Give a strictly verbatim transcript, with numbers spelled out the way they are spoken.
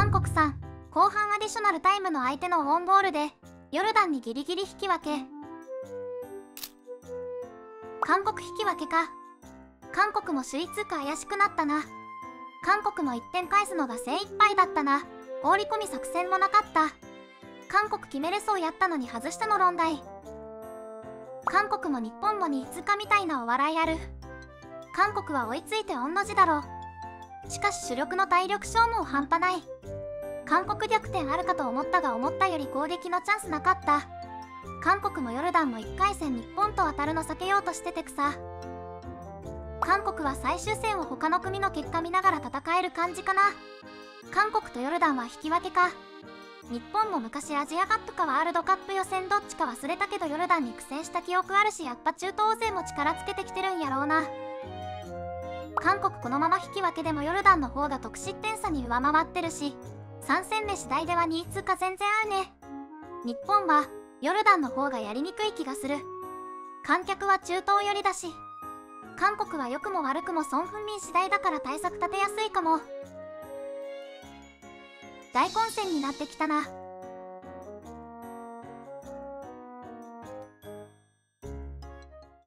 韓国さん、後半アディショナルタイムの相手のオウンボールでヨルダンにギリギリ引き分け。韓国引き分けか。韓国も首位通過怪しくなったな。韓国もいってん返すのが精一杯だったな。放り込み作戦もなかった。韓国決めれそうやったのに外したの論題。韓国も日本もに通過みたいなお笑いある。韓国は追いついて御の字だろう。しかし主力の体力消耗半端ない。韓国逆転あるかと思ったが思ったより攻撃のチャンスなかった。韓国もヨルダンもいっかい戦日本と当たるの避けようとしててくさ。韓国は最終戦を他の組の結果見ながら戦える感じかな。韓国とヨルダンは引き分けか。日本も昔アジアカップかワールドカップ予選どっちか忘れたけどヨルダンに苦戦した記憶あるし、やっぱ中東勢も力つけてきてるんやろうな。韓国このまま引き分けでもヨルダンの方が得失点差に上回ってるし、さん戦目次第ではにい通過全然あるね。日本はヨルダンの方がやりにくい気がする。観客は中東寄りだし、韓国は良くも悪くもソン・フンミン次第だから対策立てやすいかも。大混戦になってきたな。